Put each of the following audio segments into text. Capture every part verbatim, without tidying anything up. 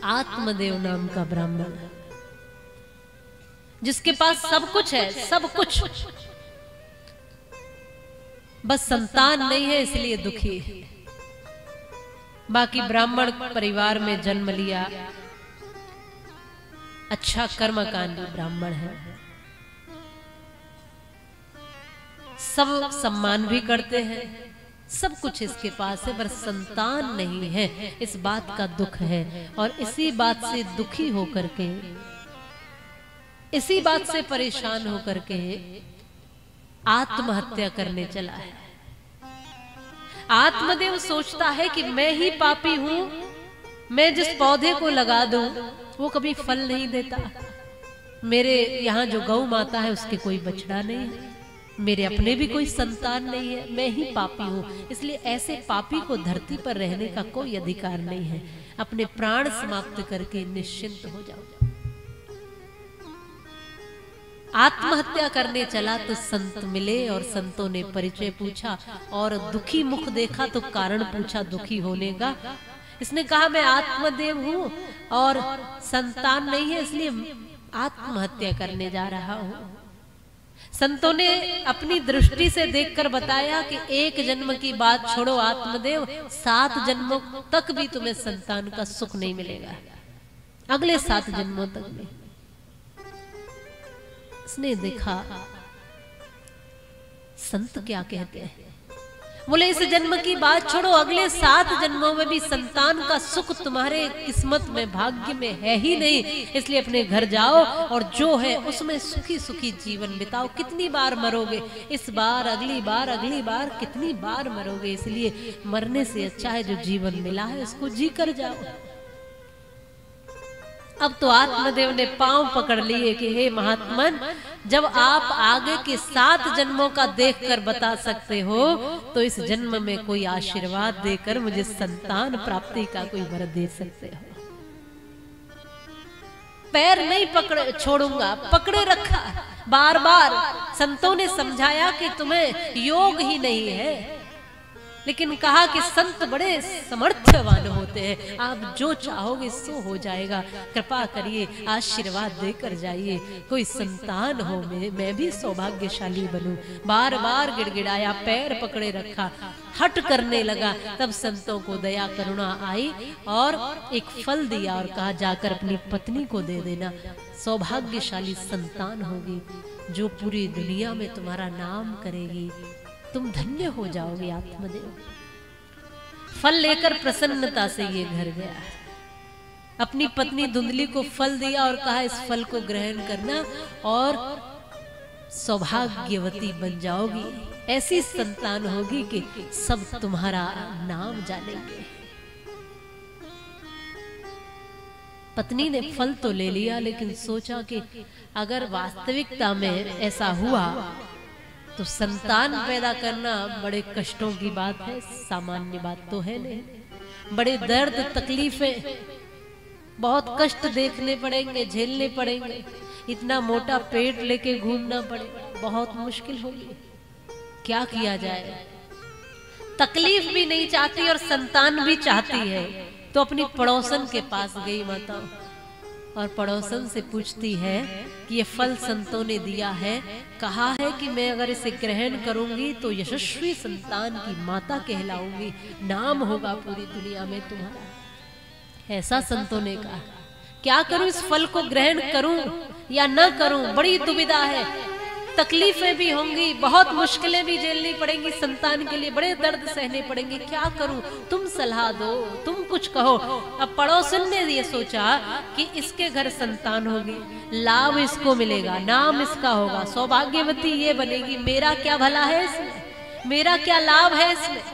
आत्मदेव नाम का ब्राह्मण जिसके पास सब कुछ है, सब कुछ, बस संतान नहीं है इसलिए दुखी है। बाकी ब्राह्मण परिवार में जन्म लिया, अच्छा कर्मकांडी ब्राह्मण है, सब सम्मान भी करते हैं, सब कुछ इसके पास है, पर संतान नहीं है, इस बात का दुख है। और इसी बात से दुखी होकर के, इसी बात से परेशान होकर के आत्महत्या करने चला है। आत्मदेव सोचता है कि मैं ही पापी हूं, मैं जिस पौधे को लगा दूं वो कभी फल नहीं देता, मेरे यहाँ जो गौ माता है उसके कोई बछड़ा नहीं है, मेरे अपने भी कोई संतान नहीं है, मैं ही पापी हूं, इसलिए ऐसे पापी को धरती पर रहने का कोई अधिकार नहीं है, अपने प्राण समाप्त करके निश्चिंत हो जाओ। आत्महत्या करने चला तो संत मिले और संतों ने परिचय पूछा और दुखी मुख देखा तो कारण पूछा दुखी होने का। इसने कहा मैं आत्मदेव हूं और संतान नहीं है इसलिए आत्महत्या करने जा रहा हूं। संतों ने अपनी दृष्टि से देखकर बताया कि एक जन्म की बात छोड़ो आत्मदेव, सात जन्मों तक भी तुम्हें संतान का सुख नहीं मिलेगा, अगले सात जन्मों तक भी। उसने देखा संत क्या कहते हैं, बोले इस जन्म की बात छोड़ो, अगले सात जन्मों में भी संतान का सुख तुम्हारे किस्मत में, भाग्य में है ही नहीं, इसलिए अपने घर जाओ और जो है उसमें सुखी सुखी जीवन बिताओ। कितनी बार मरोगे, इस बार, अगली बार, अगली बार, कितनी बार मरोगे, इसलिए मरने से अच्छा है जो जीवन मिला है उसको जी कर जाओ। अब तो आत्मदेव ने पांव पकड़ लिए कि हे महात्मन, जब आप आगे के सात जन्मों का देखकर बता सकते हो तो इस जन्म में कोई आशीर्वाद देकर मुझे संतान प्राप्ति का कोई वर दे सकते हो। पैर नहीं पकड़े छोड़ूंगा, पकड़े रखा, बार बार संतों ने समझाया कि तुम्हें योग ही नहीं है, लेकिन कहा कि संत बड़े समर्थवान होते हैं, आप जो चाहोगे सो हो जाएगा, कृपा करिए, आशीर्वाद देकर जाइए, कोई संतान हो, मैं, मैं भी सौभाग्यशाली बनूं। बार बार गिड़गिड़ाया, पैर पकड़े रखा, हट करने लगा। तब संतों को दया करुणा आई और एक फल दिया और कहा जाकर अपनी पत्नी को दे देना, सौभाग्यशाली संतान होगी जो पूरी दुनिया में तुम्हारा नाम करेगी, तुम धन्य हो जाओगे आत्मदेव। फल लेकर प्रसन्नता से ये घर गया, अपनी पत्नी धुंधली को फल दिया और कहा इस फल को ग्रहण करना और सौभाग्यवती बन जाओगी, ऐसी संतान होगी कि सब तुम्हारा नाम जानेंगे। पत्नी ने फल तो ले लिया, लेकिन सोचा कि अगर वास्तविकता में ऐसा हुआ तो संतान पैदा करना बड़े कष्टों की बात है, सामान्य बात तो है नहीं। बड़े दर्द तकलीफें, बहुत कष्ट देखने पड़ेंगे, झेलने पड़ेंगे, इतना मोटा पेट लेके घूमना पड़ेगा, बहुत मुश्किल होगी। क्या किया जाए, तकलीफ भी नहीं चाहती और संतान भी चाहती है, तो अपनी पड़ोसन के पास गई माता और पड़ोसन से पूछती है कि ये फल संतों ने दिया है, कहा है कि मैं अगर इसे ग्रहण करूंगी तो यशस्वी संतान की माता कहलाऊंगी, नाम होगा पूरी दुनिया में तुम्हारा, ऐसा संतों ने कहा। क्या करूं, इस फल को ग्रहण करूं या न करूं, बड़ी दुविधा है, तकलीफें भी होंगी, बहुत मुश्किलें भी झेलनी पड़ेंगी, संतान के लिए बड़े दर्द सहने पड़ेंगे, क्या करूं, तुम सलाह दो, तुम कुछ कहो। अब पड़ोसन ने ये सोचा कि इसके घर संतान होगी, लाभ इसको मिलेगा, नाम इसका होगा, सौभाग्यवती ये बनेगी, मेरा क्या भला है इसमें, मेरा क्या लाभ है इसमें।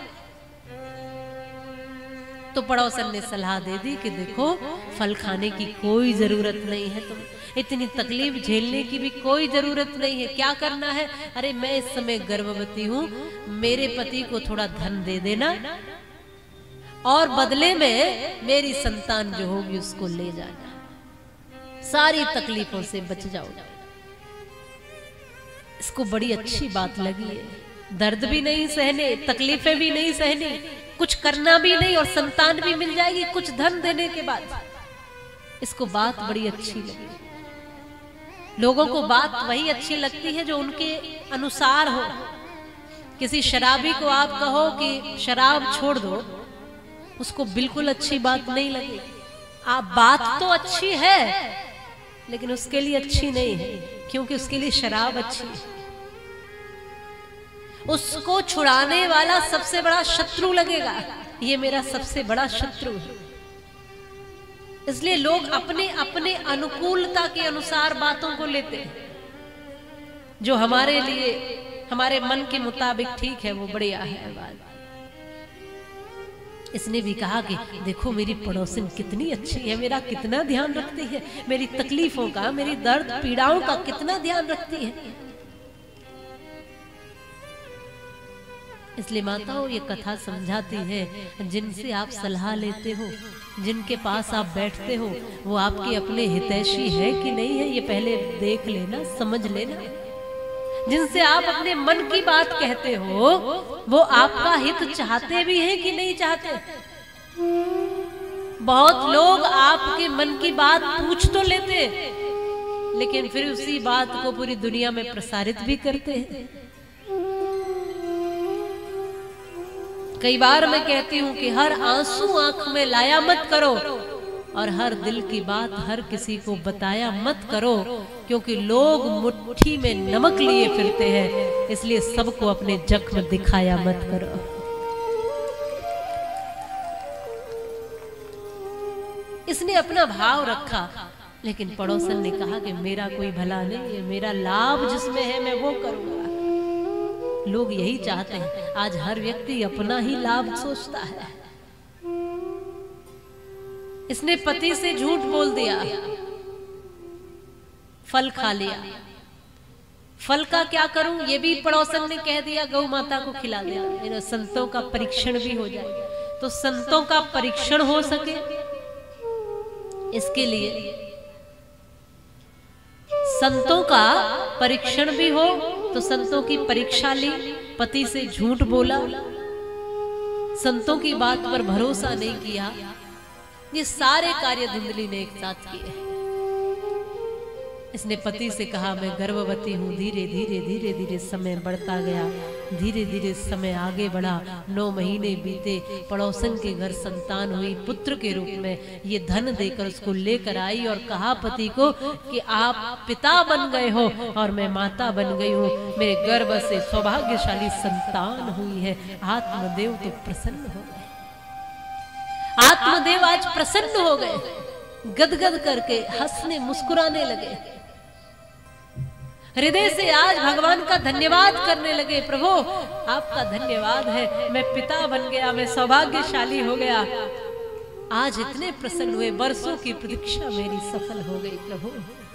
तो पड़ोसन ने सलाह दे दी कि देखो फल खाने की कोई जरूरत नहीं है, तुम इतनी तकलीफ झेलने की भी कोई जरूरत नहीं है, क्या करना है, अरे मैं इस समय गर्भवती हूं, मेरे पति को थोड़ा धन दे देना और बदले में मेरी संतान जो होगी उसको ले जाना, सारी तकलीफों से बच जाओगे। इसको बड़ी अच्छी बात लगी है, दर्द भी नहीं सहने, तकलीफें भी नहीं सहनी, कुछ करना भी नहीं और संतान भी मिल जाएगी कुछ धन देने के बाद। इसको बात बड़ी अच्छी लगी। लोगों को बात वही अच्छी लगती है जो उनके अनुसार हो। किसी शराबी को आप कहो कि शराब छोड़ दो, उसको बिल्कुल अच्छी बात नहीं लगी। आप बात तो अच्छी है लेकिन उसके लिए अच्छी नहीं है, क्योंकि उसके लिए शराब अच्छी है। उसको छुड़ाने वाला सबसे बड़ा शत्रु लगेगा, ये मेरा सबसे बड़ा शत्रु है। इसलिए लोग अपने अपने अनुकूलता के अनुसार बातों को लेते हैं। जो हमारे लिए हमारे मन के मुताबिक ठीक है वो बढ़िया है बात। इसने भी कहा कि देखो मेरी पड़ोसिन कितनी अच्छी है, मेरा कितना ध्यान रखती है, मेरी तकलीफों का, मेरी दर्द पीड़ाओं का कितना ध्यान रखती है। इसलिए माताओं ये कथा समझाती है, जिनसे आप सलाह लेते हो, जिनके पास आप बैठते हो, वो आपके अपने हितैषी है कि नहीं है, ये पहले देख लेना, समझ लेना। जिनसे आप अपने मन की बात कहते हो, वो आपका हित चाहते भी हैं कि नहीं चाहते। बहुत लोग आपके मन की बात पूछ तो लेते, लेकिन फिर उसी बात को पूरी दुनिया में प्रसारित भी करते हैं। कई बार मैं कहती हूँ कि हर आंसू आंख में लाया मत करो, और हर दिल की बात हर किसी को बताया मत करो, क्योंकि लोग मुट्ठी में नमक लिए फिरते हैं। इसलिए सबको अपने जख्म दिखाया मत करो। इसने अपना भाव रखा, लेकिन पड़ोसन ने कहा कि मेरा कोई भला नहीं है, मेरा लाभ जिसमें है मैं वो करूंगा। लोग यही चाहते हैं। आज हर व्यक्ति अपना ही लाभ सोचता है। इसने पति से झूठ बोल दिया, फल खा लिया। फल का क्या करूं ये भी पड़ोसन ने कह दिया, गौ माता को खिला दिया। संतों का परीक्षण भी हो जाए, तो संतों का परीक्षण हो सके इसके लिए संतों का परीक्षण भी हो, तो संतों की परीक्षा ली। पति से झूठ बोला, संतों की बात पर भरोसा नहीं किया। ये सारे कार्य धुंधली ने एक साथ किए। इसने पति से कहा मैं गर्भवती हूँ। धीरे धीरे धीरे धीरे समय बढ़ता गया, धीरे धीरे समय आगे बढ़ा। नौ महीने बीते, पड़ोसन के घर संतान हुई पुत्र के रूप में। ये धन देकर उसको लेकर आई और कहा पति को कि आप पिता बन गए हो और मैं माता बन गई हूँ। मेरे गर्भ से सौभाग्यशाली संतान हुई है। आत्मदेव तो प्रसन्न हो गए। आत्मदेव आज प्रसन्न हो गए, गदगद करके हंसने मुस्कुराने लगे, हृदय से आज भगवान का धन्यवाद करने लगे। प्रभु आपका धन्यवाद है, मैं पिता बन गया, मैं सौभाग्यशाली हो गया। आज इतने प्रसन्न हुए, वर्षों की प्रतीक्षा मेरी सफल हो गई प्रभु।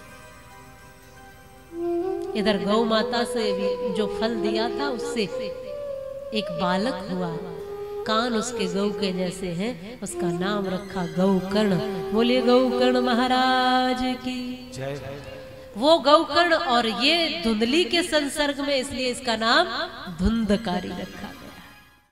इधर गौ माता से भी जो फल दिया था उससे एक बालक हुआ। कान उसके गौ के जैसे हैं, उसका नाम रखा गौकर्ण। बोलिए गौकर्ण महाराज की जय। वो गौकर्ण और ये धुंधली के संसर्ग में, इसलिए इसका नाम धुंधकारी रखा।